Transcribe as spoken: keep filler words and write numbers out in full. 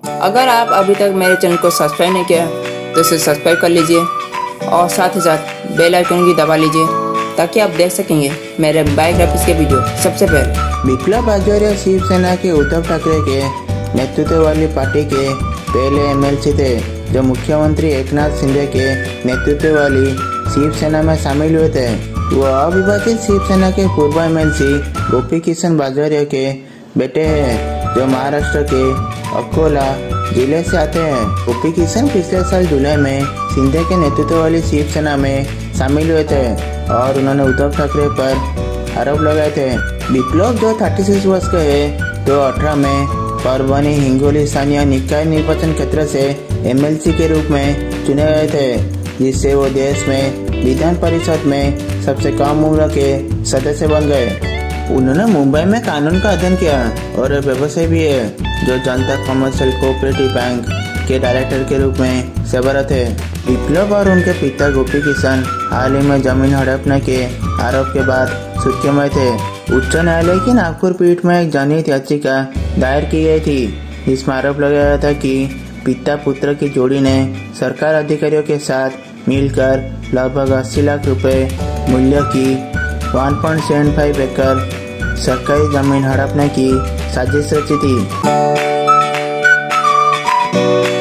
अगर आप अभी तक मेरे चैनल को सब्सक्राइब नहीं किया तो इसे सब्सक्राइब कर लीजिए और साथ ही साथ बेल आइकन भी दबा लीजिए ताकि आप देख सकेंगे मेरे बायोग्राफीज के वीडियो सबसे पहले। विप्लव आचार्य शिवसेना के उद्धव ठाकरे के नेतृत्व वाली पार्टी के पहले एमएलसी थे जो मुख्यमंत्री एकनाथ शिंदे के नेतृत्व वाली शिवसेना में शामिल हुए थे। वो अविभाजित शिवसेना के पूर्व एमएलसी गोपी किशन बाजोरिया के बेटे हैं जो महाराष्ट्र के अकोला जिले से आते हैं। गोपी किशन पिछले साल जुलाई में शिंदे के नेतृत्व वाली शिवसेना में शामिल हुए थे और उन्होंने उद्धव ठाकरे पर आरोप लगाए थे। विप्लव जो छत्तीस वर्ष के है दो हज़ार अठारह में परभनी हिंगोली स्थानीय निकाय निर्वाचन क्षेत्र से एमएलसी के रूप में चुने गए थे, जिससे वो देश में विधान परिषद में सबसे कम उम्र के सदस्य बन गए। उन्होंने मुंबई में कानून का अध्ययन किया और व्यवसाय भी है जो जनता कमर्शियल कोऑपरेटिव बैंक के डायरेक्टर के रूप में सेवारत है। विप्लव और उनके पिता गोपी किशन हाल ही में जमीन हड़पने के आरोप के बाद सुर्खियों में थे। उच्च न्यायालय की नागपुर पीठ में एक जनहित याचिका दायर की गई थी। इसमें आरोप लगाया था कि पिता पुत्र की जोड़ी ने सरकार अधिकारियों के साथ मिलकर लगभग अस्सी लाख रुपए मूल्य की एक पॉइंट सात पाँच एकड़ सरकारी जमीन हड़पने की साजिश रची थी।